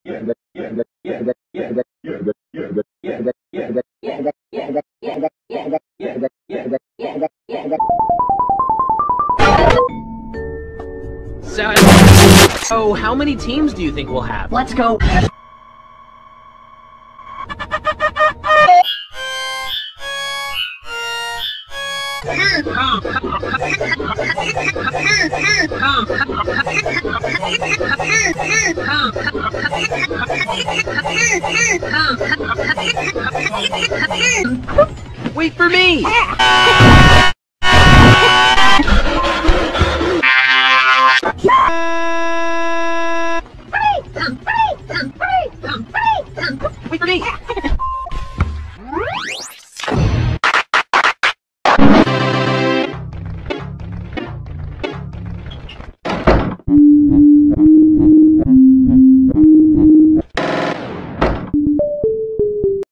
So, how many teams do you think we'll have? Let's go. Wait for me!